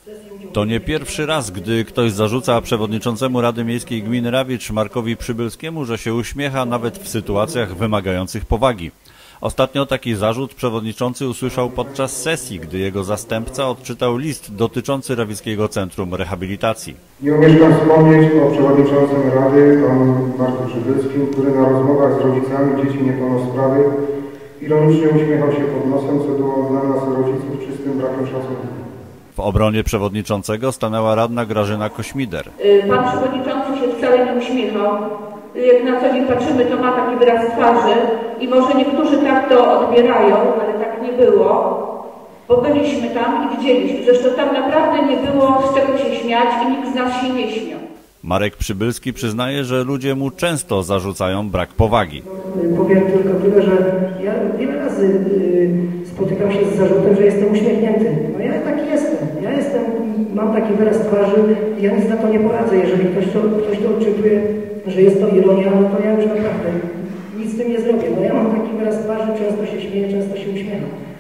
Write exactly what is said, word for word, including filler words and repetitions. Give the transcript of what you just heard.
To nie pierwszy raz, gdy ktoś zarzuca przewodniczącemu Rady Miejskiej Gminy Rawicz Markowi Przybylskiemu, że się uśmiecha nawet w sytuacjach wymagających powagi. Ostatnio taki zarzut przewodniczący usłyszał podczas sesji, gdy jego zastępca odczytał list dotyczący Rawickiego Centrum Rehabilitacji. Nie omieszkam wspomnieć o przewodniczącym Rady, panu Marku Przybylskim, który na rozmowach z rodzicami dzieci niepełnosprawnych ironicznie uśmiechał się pod nosem, co było dla nas rodziców czystym brakiem szacunku. W obronie przewodniczącego stanęła radna Grażyna Kośmider. Pan przewodniczący się wcale nie uśmiechał. Jak na co dzień patrzymy, to ma taki wyraz twarzy i może niektórzy tak to odbierają, ale tak nie było, bo byliśmy tam i widzieliśmy. Zresztą tam naprawdę nie było z czego się śmiać i nikt z nas się nie śmiał. Marek Przybylski przyznaje, że ludzie mu często zarzucają brak powagi. Powiem tylko tyle, że ja wiele razy spotykam się z zarzutem, że jestem uśmiechnięty. No ja taki jestem. Ja jestem, mam taki wyraz twarzy i ja nic na to nie poradzę. Jeżeli ktoś to, ktoś to odczytuje, że jest to ironia, no to ja już naprawdę nic z tym nie zrobię. No ja mam taki wyraz twarzy, często się śmieję, często się uśmiecham.